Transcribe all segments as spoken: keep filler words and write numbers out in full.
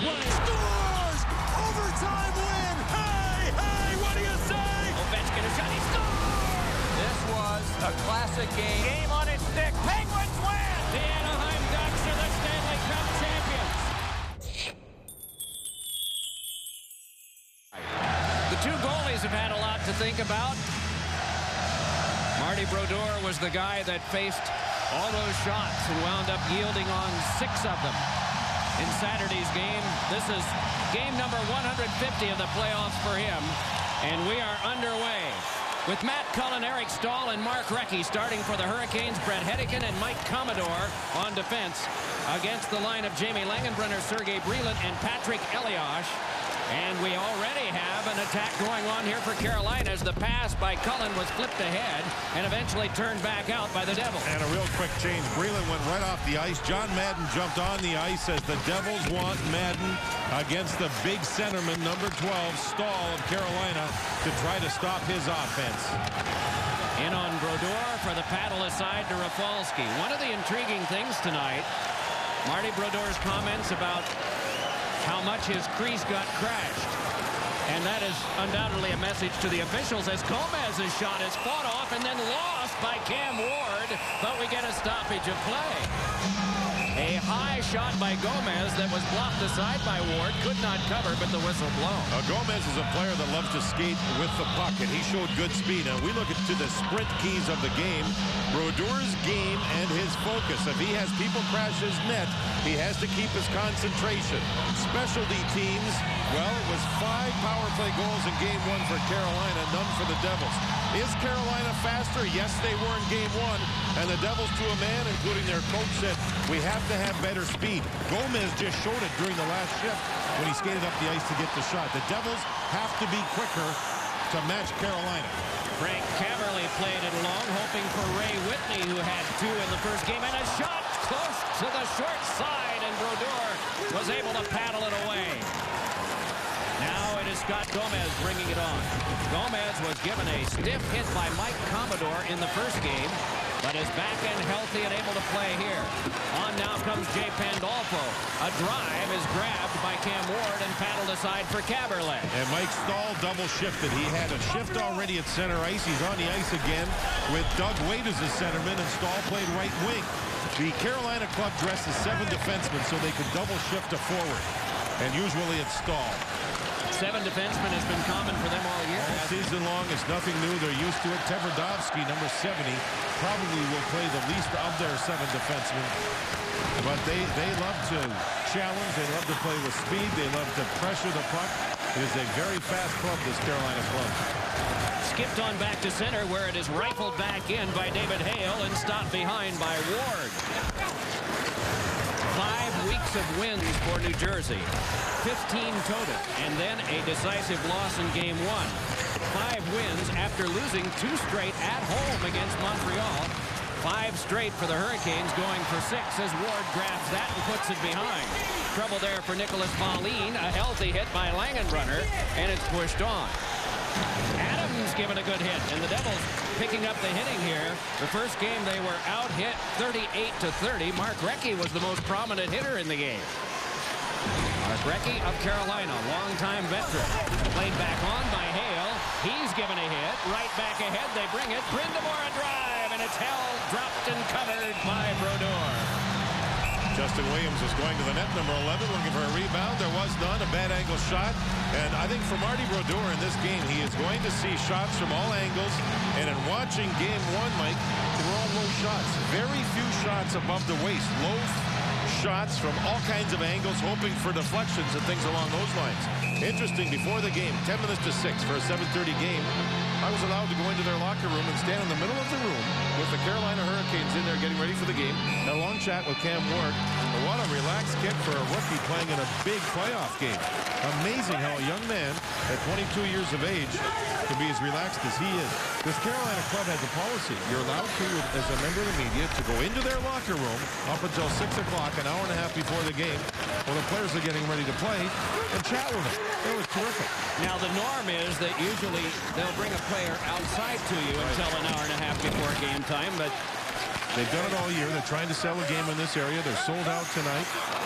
play. Scores! Overtime win! Hey, hey, what do you say? Ovechkin a shot. He scores! This was a classic game. Game on its stick. Penguins win! The Anaheim Ducks are the Stanley Cup champions. The two goalies have had a lot to think about. Marty Brodeur was the guy that faced all those shots and wound up yielding on six of them in Saturday's game. This is game number one hundred fifty of the playoffs for him, and we are underway with Matt Cullen, Eric Staal, and Mark Recchi starting for the Hurricanes. Brett Hedican and Mike Commodore on defense against the line of Jamie Langenbrunner, Sergei Brylin, and Patrick Elias. And we already have an attack going on here for Carolina as the pass by Cullen was flipped ahead and eventually turned back out by the Devils. And a real quick change. Brylin went right off the ice. John Madden jumped on the ice as the Devils want Madden against the big centerman, number twelve, Staal of Carolina, to try to stop his offense. In on Brodeur for the paddle aside to Rafalski. One of the intriguing things tonight, Marty Brodeur's comments about how much his crease got crashed. And that is undoubtedly a message to the officials as Gomez's shot is fought off and then lost by Cam Ward, but we get a stoppage of play. A high shot by Gomez that was blocked aside by Ward, could not cover, but the whistle blown. Uh, Gomez is a player that loves to skate with the puck, and he showed good speed. And we look at to the sprint keys of the game, Brodeur's game and his focus. If he has people crash his net, he has to keep his concentration. Specialty teams, well, it was five power play goals in game one for Carolina, none for the Devils. Is Carolina faster? Yes, they were in game one. And the Devils, to a man, including their coach, said, we have to have better speed. Gomez just showed it during the last shift when he skated up the ice to get the shot. The Devils have to be quicker to match Carolina. Frank Kaberle played it long, hoping for Ray Whitney, who had two in the first game, and a shot close to the short side, and Brodeur was able to paddle it away. Now it is Scott Gomez bringing it on. Gomez was given a stiff hit by Mike Commodore in the first game, but is back and healthy and able to play here. On now comes Jay Pandolfo. A drive is grabbed by Cam Ward and paddled aside for Kaberle. And Mike Staal double shifted. He had a shift already at center ice. He's on the ice again with Doug Weight as a centerman, and Staal played right wing. The Carolina club dresses seven defensemen so they can double shift to forward. And usually it's Staal. Seven defensemen has been common for them all year. All season long, it's nothing new. They're used to it. Tverdovsky, number seventy, probably will play the least of their seven defensemen. But they, they love to challenge. They love to play with speed. They love to pressure the puck. It is a very fast club, this Carolina club. Skipped on back to center, where it is rifled back in by David Hale and stopped behind by Ward. Five weeks of wins for New Jersey. fifteen total, and then a decisive loss in game one. Five wins after losing two straight at home against Montreal. Five straight for the Hurricanes, going for six as Ward grabs that and puts it behind. Trouble there for Nicholas Pauline. A healthy hit by Langenbrunner, and it's pushed on. Adams given a good hit, and the Devils picking up the hitting here. The first game they were out hit thirty-eight to thirty. Mark Recchi was the most prominent hitter in the game. Mark Recchi of Carolina, longtime veteran. Played back on by Hale. He's given a hit. Right back ahead, they bring it. Brind'Amour a drive, and it's held, dropped, and covered by Brodeur. Justin Williams is going to the net, number eleven, looking for a rebound. There was none, a bad angle shot. And I think for Marty Brodeur in this game, he is going to see shots from all angles. And in watching game one, Mike, they're all low shots. Very few shots above the waist. Low shots from all kinds of angles, hoping for deflections and things along those lines. Interesting, before the game, ten minutes to six for a seven thirty game, I was allowed to go into their locker room and stand in the middle of the room with the Carolina Hurricanes in there getting ready for the game. A long chat with Cam Ward. But what a relaxed kid for a rookie playing in a big playoff game. Amazing how a young man at twenty-two years of age can be as relaxed as he is. This Carolina club has a policy. You're allowed to, as a member of the media, to go into their locker room up until six o'clock, an hour and a half before the game, when the players are getting ready to play, and chat with them. It was terrific. Now, the norm is that usually they'll bring a player outside to you right until an hour and a half before game time, but they've done it all year. They're trying to sell a game in this area. They're sold out tonight.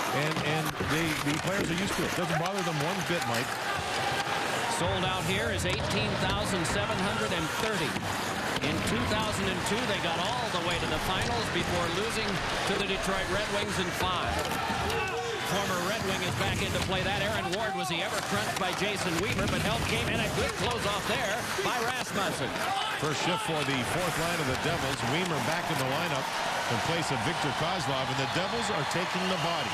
And, and they, the players are used to it. Doesn't bother them one bit, Mike. Sold out here is eighteen thousand seven hundred thirty. In two thousand two, they got all the way to the finals before losing to the Detroit Red Wings in five. Former Red Wing is back into play. That Aaron Ward was the ever crunched by Jason Weaver, but help came in. A good close off there by Rasmussen. First shift for the fourth line of the Devils. Weimer back in the lineup in place of Victor Kozlov, and the Devils are taking the body.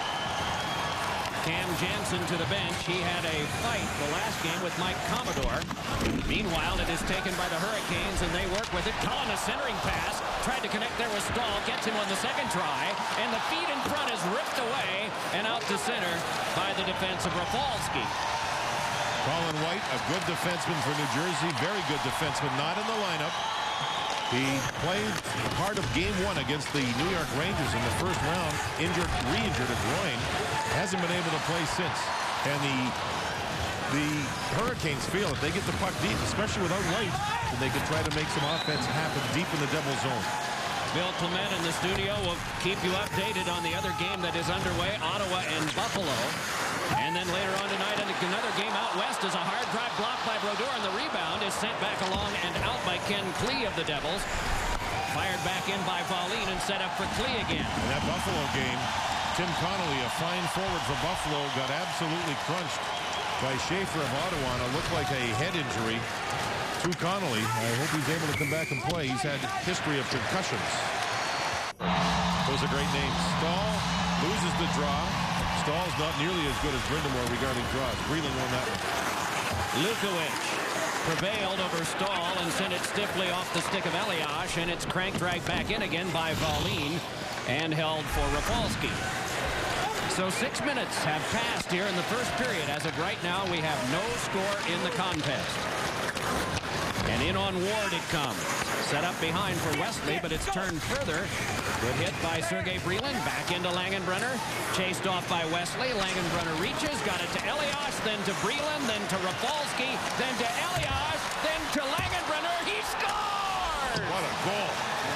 Cam Jansen to the bench. He had a fight the last game with Mike Commodore. Meanwhile, it is taken by the Hurricanes, and they work with it. Collin, a centering pass. Tried to connect there with Stahl. Gets him on the second try. And the feed in front is ripped away and out to center by the defense of Rafalski. Colin White, a good defenseman for New Jersey. Very good defenseman, not in the lineup. He played part of game one against the New York Rangers in the first round. Injured, re-injured a groin. Hasn't been able to play since. And the the Hurricanes feel if they get the puck deep, especially without White, then they can try to make some offense happen deep in the Devil zone. Bill Clement in the studio will keep you updated on the other game that is underway, Ottawa and Buffalo. And then later on tonight, another game out west is a hard drive blocked by Brodeur, and the rebound is sent back along and out by Ken Klee of the Devils. Fired back in by Valine and set up for Klee again. In that Buffalo game, Tim Connolly, a fine forward for Buffalo, got absolutely crunched by Schaefer of Ottawa. It looked like a head injury to Connolly. I hope he's able to come back and play. He's had history of concussions. Those are great names. Stahl loses the draw. Stahl's not nearly as good as Brind'Amour regarding draws. Breland won that one. Lukowich prevailed over Stahl and sent it stiffly off the stick of Elias, and it's crank dragged back in again by Valine and held for Rafalski. So six minutes have passed here in the first period. As of right now, we have no score in the contest. And in on Ward it comes. Set up behind for Wesley, but it's turned further. Good hit by Sergei Breland. Back into Langenbrunner. Chased off by Wesley. Langenbrunner reaches. Got it to Elias, then to Breland, then to Rafalski, then to Elias, then to Langenbrunner. He scores! What a goal.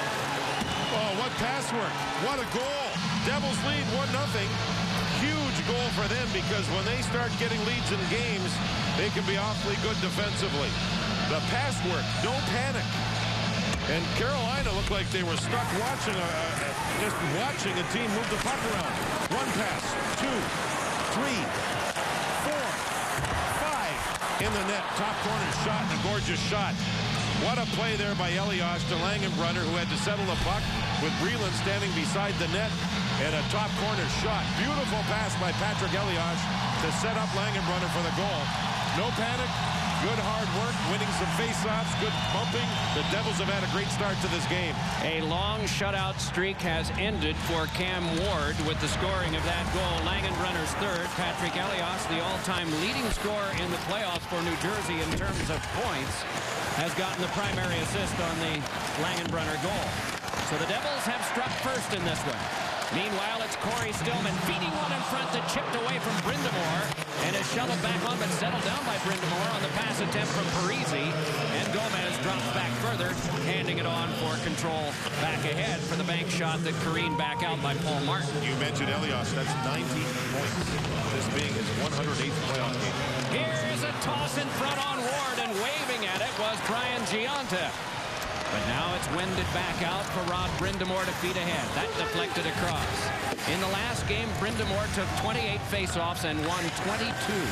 Oh, what pass work. What a goal. Devils lead one nothing. Huge goal for them because when they start getting leads in games, they can be awfully good defensively. The pass work, don't panic. And Carolina looked like they were stuck watching, a, a, just watching a team move the puck around. One pass, two, three, four, five. In the net, top corner shot, and a gorgeous shot. What a play there by Elias to Langenbrunner, who had to settle the puck with Breland standing beside the net, and a top corner shot. Beautiful pass by Patrick Elias to set up Langenbrunner for the goal. No panic. Good hard work, winning some faceoffs, good bumping. The Devils have had a great start to this game. A long shutout streak has ended for Cam Ward with the scoring of that goal. Langenbrunner's third. Patrick Elias, the all-time leading scorer in the playoffs for New Jersey in terms of points, has gotten the primary assist on the Langenbrunner goal. So the Devils have struck first in this one. Meanwhile, it's Corey Stillman feeding one in front that chipped away from Brind'Amour and is shoveled back on but settled down by Brind'Amour on the pass attempt from Parise. And Gomez drops back further, handing it on for control back ahead for the bank shot that careened back out by Paul Martin. You mentioned Elias. That's nineteen points. This being his one hundred eighth playoff game. Here's a toss in front on Ward, and waving at it was Brian Gionta. But now it's winded back out for Rod Brind'Amour to feed ahead. That deflected across. In the last game, Brind'Amour took twenty-eight faceoffs and won twenty-two.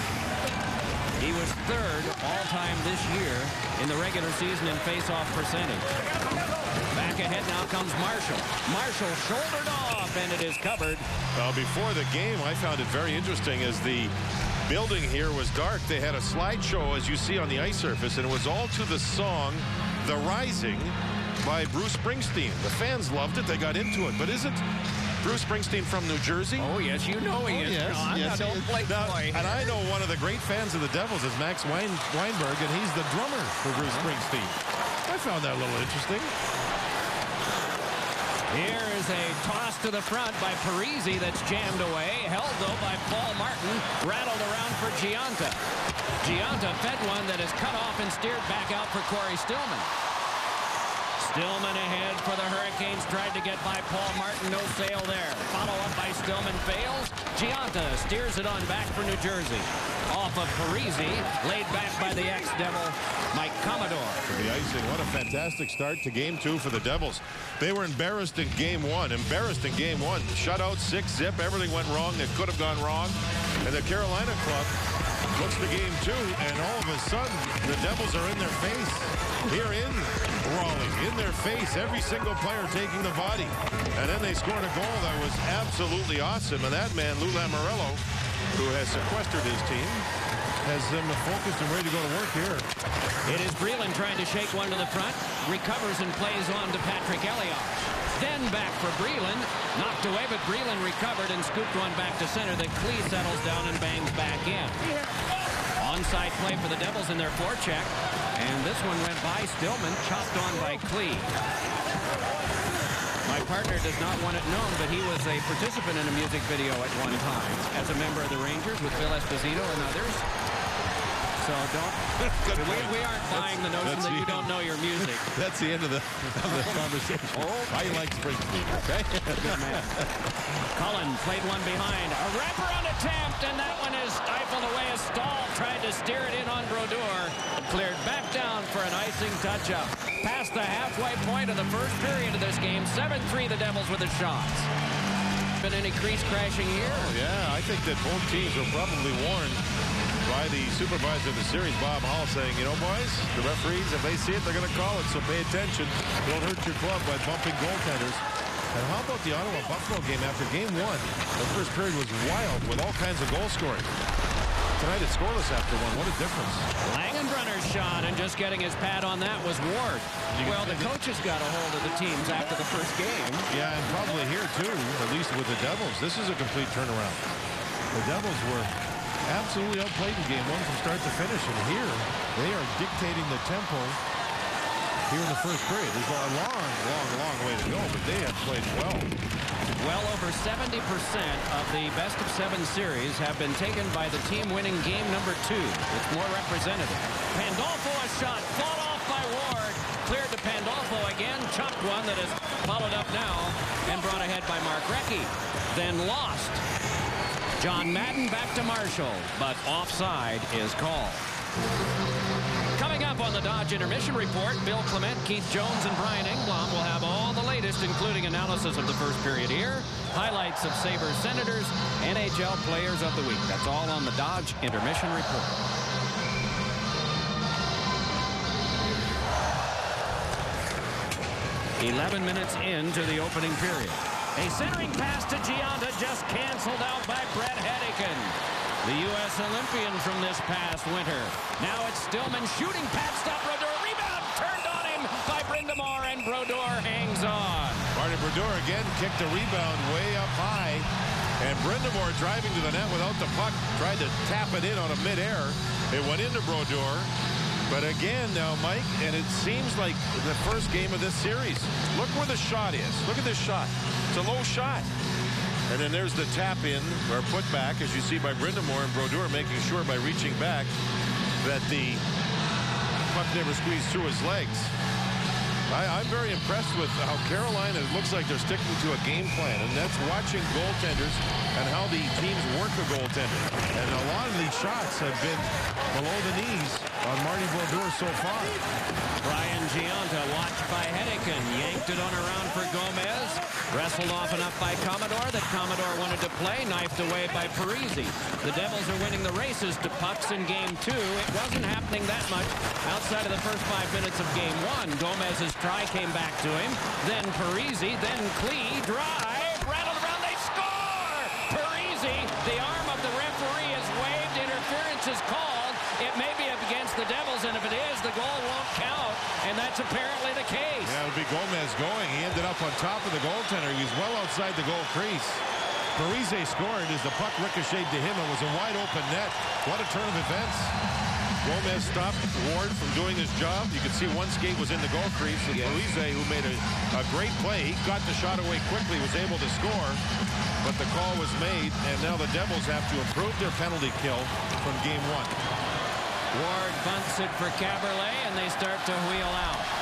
He was third all-time this year in the regular season in faceoff percentage. Back ahead now comes Marshall. Marshall shouldered off, and it is covered. Well, before the game, I found it very interesting as the building here was dark. They had a slideshow, as you see on the ice surface, and it was all to the song The Rising by Bruce Springsteen. The fans loved it. They got into it. But isn't Bruce Springsteen from New Jersey? Oh, yes, you know he oh, is. Yes, John. yes, Now, don't play now, boy. And I know one of the great fans of the Devils is Max Wein Weinberg, and he's the drummer for Bruce Springsteen. I found that a little interesting. Here is a toss to the front by Parise that's jammed away. Held, though, by Paul Martin. Rattled around for Gionta. Gionta fed one that is cut off and steered back out for Corey Stillman. Stillman ahead for the Hurricanes. Tried to get by Paul Martin. No sail there. Follow up by Stillman. Fails. Gionta steers it on back for New Jersey. Off of Parise. Laid back by the ex-Devil, Mike Commodore. For the icing. What a fantastic start to game two for the Devils. They were embarrassed in game one. Embarrassed in game one. Shutout, six zip. Everything went wrong that could have gone wrong. And the Carolina club looks to game two, and all of a sudden, the Devils are in their face. Here in Raleigh, in their face, every single player taking the body. And then they scored a goal that was absolutely awesome. And that man, Lou Lamoriello, who has sequestered his team, has them focused and ready to go to work here. It is Breland trying to shake one to the front. Recovers and plays on to Patrick Elias. Then back for Breland. Knocked away, but Breland recovered and scooped one back to center. That Klee settles down and bangs back in. Onside play for the Devils in their forecheck. And this one went by Stillman, chopped on by Klee. My partner does not want it known, but he was a participant in a music video at one time as a member of the Rangers with Phil Esposito and others. So don't. we, we aren't buying the notion that you don't know your music. That's the end of the, of the conversation. Oh, I like Springsteen, okay? Good man. Cullen played one behind. A wraparound attempt, and that one is stifled away as Stahl tried to steer it in on Brodeur. Cleared back down for an icing touch-up. Past the halfway point of the first period of this game. seven three the Devils with the shots. Been any crease crashing here? Oh, yeah, I think that both teams were probably warned by the supervisor of the series, Bob Hall, saying, you know, boys, the referees, if they see it, they're going to call it, so pay attention. Don't hurt your club by bumping goaltenders. And how about the Ottawa-Buffalo game after game one? The first period was wild with all kinds of goal scoring. Tonight it's scoreless after one. What a difference. Langenbrunner's shot, and just getting his pad on that was Ward. Well, the coaches got a hold of the teams after the first game. Yeah, and probably here, too, at least with the Devils. This is a complete turnaround. The Devils were absolutely outplayed in game one from start to finish, and here they are dictating the tempo here in the first period. There's a long, long, long way to go, but they have played well. Well over seventy percent of the best of seven series have been taken by the team winning game number two. It's more representative. Pandolfo a shot, fought off by Ward. Cleared to Pandolfo again, chopped one that is followed up now and brought ahead by Mark Recchi. Then lost. John Madden back to Marshall, but offside is called. Coming up on the Dodge Intermission Report, Bill Clement, Keith Jones, and Brian Engblom will have all the latest, including analysis of the first period here, highlights of Sabres Senators, N H L Players of the Week. That's all on the Dodge Intermission Report. eleven minutes into the opening period. A centering pass to Gionta, just canceled out by Brett Hedican, the U S Olympian from this past winter. Now it's Stillman shooting, patched up, Brodeur, rebound, turned on him by Brind'Amour, and Brodeur hangs on. Martin Brodeur again kicked the rebound way up high, and Brind'Amour driving to the net without the puck, tried to tap it in on a midair. It went into Brodeur. But again, now, Mike, and it seems like the first game of this series. Look where the shot is. Look at this shot. It's a low shot. And then there's the tap in, or put back, as you see by Brind'Amour, and Brodeur making sure by reaching back that the puck never squeezed through his legs. I, I'm very impressed with how Carolina, it looks like they're sticking to a game plan, and that's watching goaltenders and how the teams work a goaltender. And a lot of these shots have been below the knees on Marty Brodeur so far. Brian Gionta watched by Hedican, yanked it on around for Gomez, wrestled off enough by Commodore that Commodore wanted to play, knifed away by Parise. The Devils are winning the races to pucks in game two. It wasn't happening that much outside of the first five minutes of game one. Gomez's try came back to him, then Parise, then Klee, drive, rattled around, they score! Parise, the arm of the referee is waved, interference is called. It may be against the Devils, and if it is, the goal won't count, and that's apparently the case. Yeah, it would be Gomez going. He ended up on top of the goaltender. He was well outside the goal crease. Parise scored as the puck ricocheted to him. It was a wide open net. What a turn of events. Gomez stopped Ward from doing his job. You can see one skate was in the goal crease. And yes. Parise, who made a, a great play, he got the shot away quickly, was able to score. But the call was made, and now the Devils have to improve their penalty kill from game one. Ward bunts it for Caberlet, and they start to wheel out.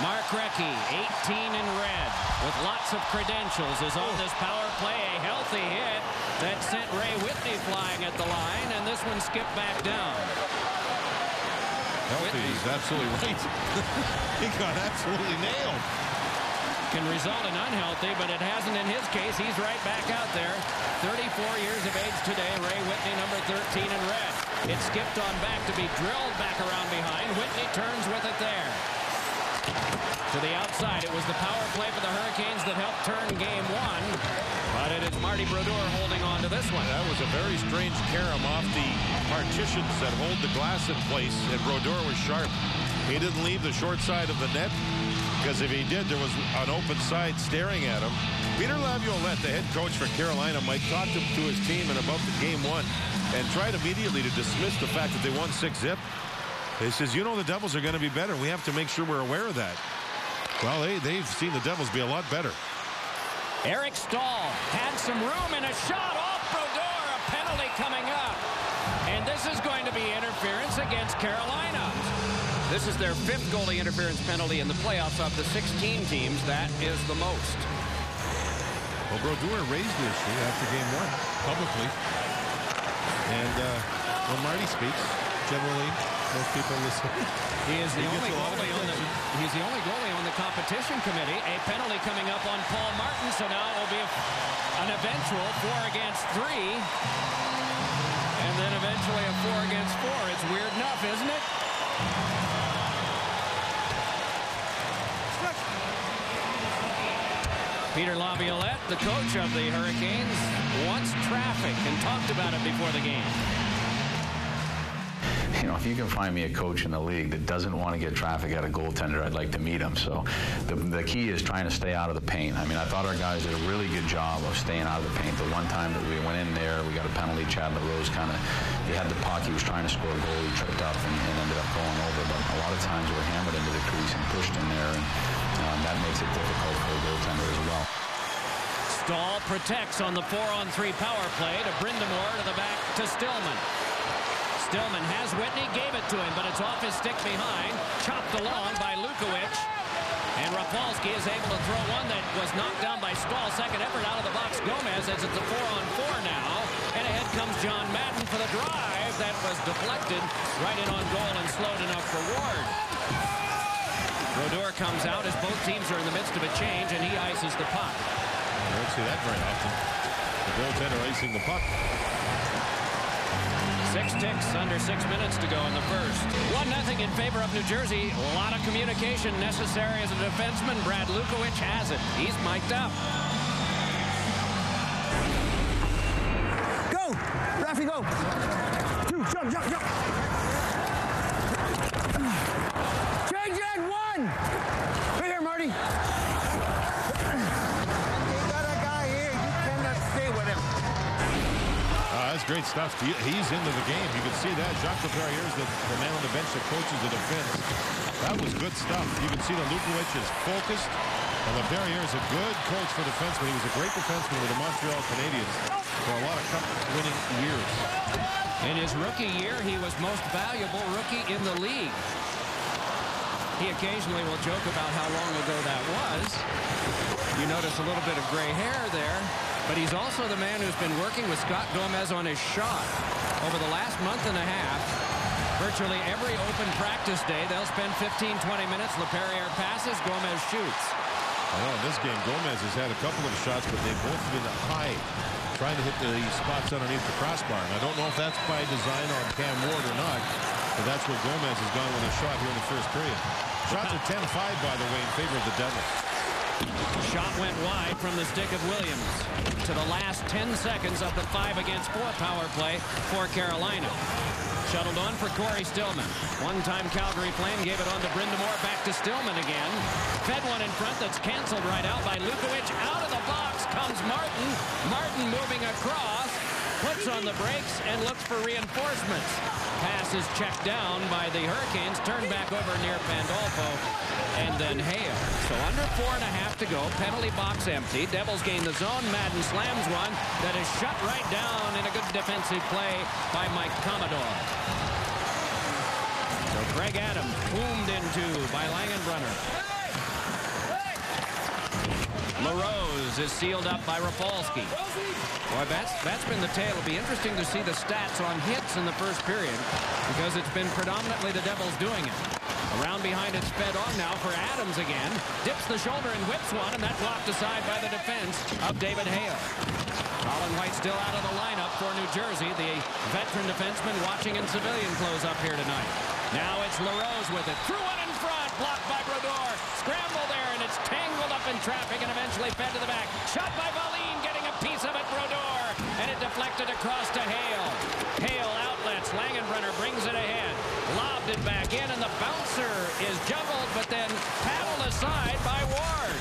Mark Recchi, eighteen in red, with lots of credentials, is on this power play. A healthy hit that sent Ray Whitney flying at the line, and this one skipped back down. Healthy, he's absolutely right. He got absolutely nailed. Can result in unhealthy, but it hasn't in his case. He's right back out there. thirty-four years of age today. Ray Whitney, number thirteen in red. It skipped on back to be drilled back around behind. Whitney turns with it there. To the outside. It was the power play for the Hurricanes that helped turn game one. But it is Marty Brodeur holding on to this one. That was a very strange carom off the partitions that hold the glass in place, and Brodeur was sharp. He didn't leave the short side of the net, because if he did, there was an open side staring at him. Peter Laviolette, the head coach for Carolina, might talk to, to his team in about the game one and tried immediately to dismiss the fact that they won six zip. He says, you know, the Devils are going to be better. We have to make sure we're aware of that. Well, they, they've seen the Devils be a lot better. Eric Stahl had some room and a shot off Brodeur. A penalty coming up. And this is going to be interference against Carolina. This is their fifth goalie interference penalty in the playoffs of the sixteen teams. That is the most. Well, Brodeur raised the issue after game one publicly. And uh, when Marty speaks, generally, most people listen. He is the He only gets a lot of goalie on the he's the only goalie on the competition committee. A penalty coming up on Paul Martin, so now it will be a, an eventual four against three. And then eventually a four against four. It's weird enough, isn't it? Peter Laviolette, the coach of the Hurricanes, wants traffic and talked about it before the game. You know, if you can find me a coach in the league that doesn't want to get traffic at a goaltender, I'd like to meet him. So the, the key is trying to stay out of the paint. I mean, I thought our guys did a really good job of staying out of the paint. The one time that we went in there, we got a penalty. Chad LaRose kind of, he had the puck, he was trying to score a goal, he tripped up and, and ended up going over. But a lot of times we're hammered into the crease and pushed in there, and um, that makes it difficult for a goaltender as well. Stahl protects on the four on three power play to Brind'Amour to the back to Stillman. Stillman has Whitney, gave it to him, but it's off his stick behind. Chopped along by Lukowich. And Rafalski is able to throw one that was knocked down by Stahl. Second effort out of the box. Gomez as it's a four on four now. And ahead comes John Madden for the drive. That was deflected right in on goal and slowed enough for Ward. Brodeur comes out as both teams are in the midst of a change, and he ices the puck. You don't see that very often. The goaltender icing the puck. Six ticks, under six minutes to go in the first. One nothing in favor of New Jersey. A lot of communication necessary as a defenseman. Brad Lukowich has it. He's mic'd up. Go! Raffy, go! Two, jump, jump, jump! Change it, one! Right here, Marty. You got a guy here. You cannot stay with him. Uh, that's great stuff. He, he's into the game. You can see that. Jacques Laperriere is the, the man on the bench that coaches the defense. That was good stuff. You can see that Lukowich is focused. And Laperriere is a good coach for defensemen. He was a great defenseman with the Montreal Canadiens for a lot of cup-winning years. In his rookie year, he was most valuable rookie in the league. He occasionally will joke about how long ago that was. You notice a little bit of gray hair there. But he's also the man who's been working with Scott Gomez on his shot. Over the last month and a half, virtually every open practice day, they'll spend fifteen, twenty minutes. Laperriere passes, Gomez shoots. I know in this game, Gomez has had a couple of shots, but they've both been high, trying to hit the spots underneath the crossbar. And I don't know if that's by design on Cam Ward or not, but that's where Gomez has gone with a shot here in the first period. Shots are ten five, by the way, in favor of the Devils. Shot went wide from the stick of Williams to the last ten seconds of the five against four power play for Carolina. Shuttled on for Corey Stillman. One-time Calgary Flame gave it on to Brind'Amour, back to Stillman again. Fed one in front that's canceled right out by Lukowich. Out of the box comes Martin. Martin moving across, puts on the brakes and looks for reinforcements. Pass is checked down by the Hurricanes, turned back over near Pandolfo, and then Hale. So under four and a half to go, penalty box empty. Devils gain the zone. Madden slams one that is shut right down in a good defensive play by Mike Commodore. So Greg Adams boomed into by Langenbrunner. LaRose is sealed up by Rafalski. Boy, that's, that's been the tale. It'll be interesting to see the stats on hits in the first period because it's been predominantly the Devils doing it. Around behind, it's fed on now for Adams again. Dips the shoulder and whips one, and that blocked aside by the defense of David Hale. Colin White still out of the lineup for New Jersey. The veteran defenseman watching in civilian close up here tonight. Now it's LaRose with it. Threw it in front. Blocked by Brodeur. Scramble there, and it's tangled up in traffic and eventually fed to the back. Shot by Valine, getting a piece of it. Brodeur. And it deflected across to Hale. Hale outlets. Langenbrunner brings it ahead. Lobbed it back in, and the bouncer is juggled, but then paddled aside by Ward.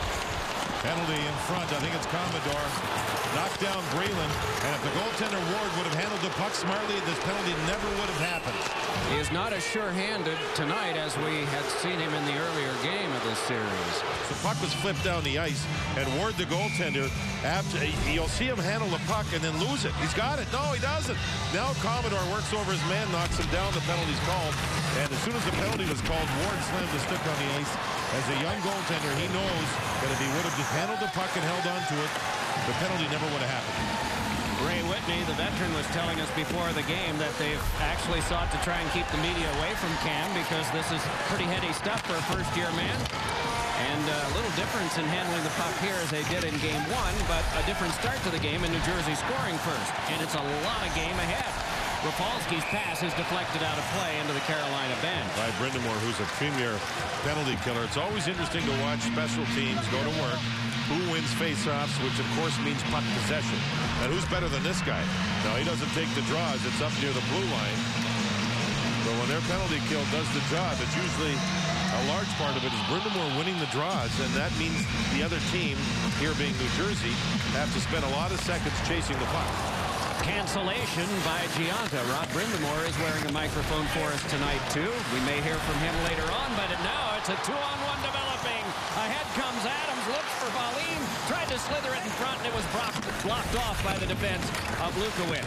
Penalty in front. I think it's Commodore. Knocked down Breland. And if the goaltender Ward would have handled the puck smartly, this penalty never would have happened. He is not as sure-handed tonight as we had seen him in the earlier game of this series. The puck was flipped down the ice, and Ward, the goaltender, after you'll see him handle the puck and then lose it. He's got it. No, he doesn't. Now Commodore works over his man, knocks him down. The penalty's called. And as soon as the penalty was called, Ward slammed the stick on the ice. As a young goaltender, he knows that if he would have just handled the puck and held on to it, the penalty never would have happened. Ray Whitney, the veteran, was telling us before the game that they've actually sought to try and keep the media away from Cam because this is pretty heady stuff for a first-year man. And a little difference in handling the puck here as they did in game one, but a different start to the game in New Jersey scoring first. And it's a lot of game ahead. Rafalski's pass is deflected out of play into the Carolina bench. By Brind'Amour, who's a premier penalty killer. It's always interesting to watch special teams go to work. Who wins face-offs, which of course means puck possession. And who's better than this guy? No, he doesn't take the draws. It's up near the blue line. But when their penalty kill does the job, it's usually a large part of it is Brind'Amour winning the draws, and that means the other team, here being New Jersey, have to spend a lot of seconds chasing the puck. Cancellation by Gianta. Rod Brind'Amour is wearing a microphone for us tonight, too. We may hear from him later on, but now it's a two-on-one developing. Ahead comes Adams, looks for Valine, tried to slither it in front, and it was blocked, blocked off by the defense of Lukowich.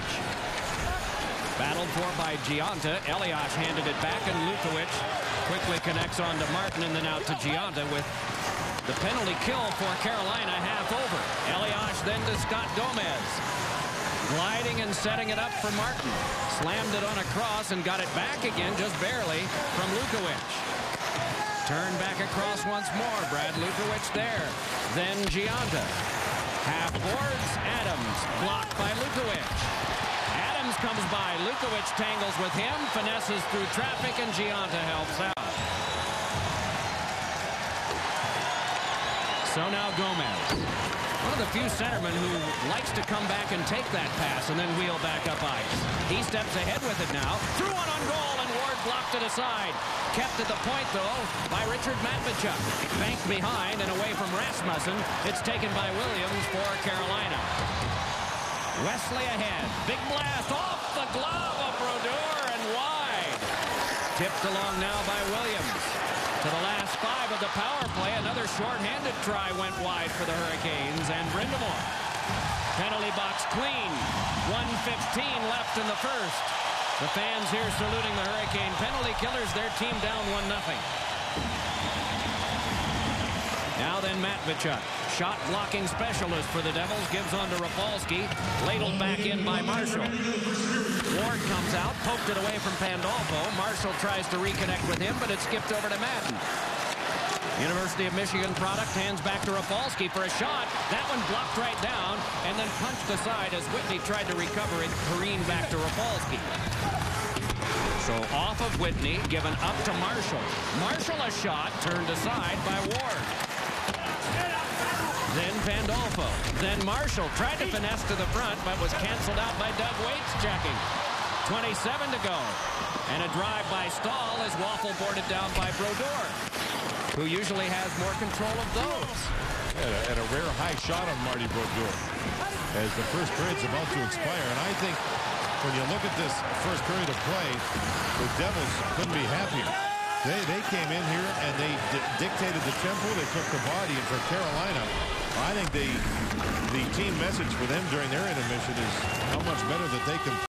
Battled for by Gianta. Elias handed it back, and Lukowich quickly connects on to Martin, and then out to Gianta with the penalty kill for Carolina half over. Elias then to Scott Gomez. Gliding and setting it up for Martin. Slammed it on a cross and got it back again, just barely, from Lukowich. Turned back across once more. Brad Lukowich there. Then Gianta. Half boards. Adams. Blocked by Lukowich. Adams comes by. Lukowich tangles with him. Finesses through traffic, and Gianta helps out. So now Gomez. One of the few centermen who likes to come back and take that pass and then wheel back up ice. He steps ahead with it now. Threw one on goal, and Ward blocked it aside. Kept at the point, though, by Richard Matvechuk. Banked behind and away from Rasmussen. It's taken by Williams for Carolina. Wesley ahead. Big blast off the glove of Brodeur and wide. Tipped along now by Williams. To the last five of the power play, another short-handed try went wide for the Hurricanes, and Brind'Amour. Penalty box clean. one fifteen left in the first. The fans here saluting the Hurricane penalty killers. Their team down one nothing. Now then Matvechuk, shot blocking specialist for the Devils, gives on to Rafalski, ladled back in by Marshall. Ward comes out, poked it away from Pandolfo. Marshall tries to reconnect with him, but it skipped over to Madden. University of Michigan product hands back to Rafalski for a shot. That one blocked right down and then punched aside as Whitney tried to recover it, careened back to Rafalski. So off of Whitney, given up to Marshall. Marshall a shot, turned aside by Ward. Then Pandolfo. Then Marshall tried to finesse to the front, but was canceled out by Doug Waits checking. twenty-seven to go. And a drive by Stahl is waffle boarded down by Brodeur, who usually has more control of those. And a rare high shot on Marty Brodeur as the first period's about to expire. And I think when you look at this first period of play, the Devils couldn't be happier. They, they came in here and they di dictated the tempo. They took the body. And for Carolina, I think the, the team message for them during their intermission is how much better that they can